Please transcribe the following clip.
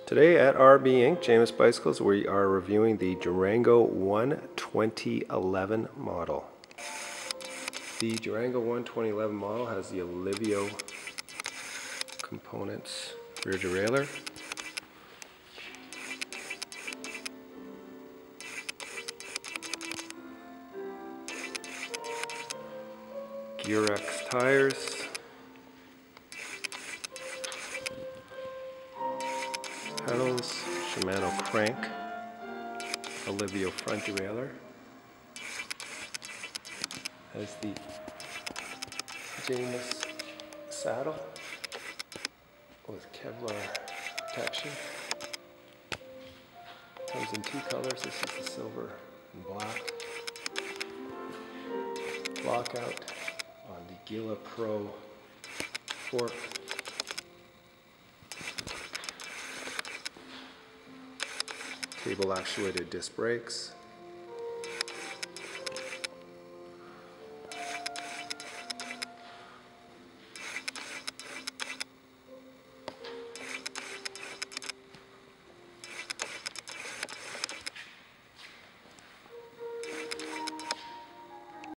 Today at RB Inc., Jameis Bicycles, we are reviewing the Durango 1 2011 model. The Durango 1 2011 model has the Alivio components, rear derailleur, Geax tires, pedals, Shimano crank, Alivio front derailleur, has the Jameis saddle with Kevlar protection. Comes in two colors. This is the silver and black. Lockout on the Gila Pro fork. Cable actuated disc brakes.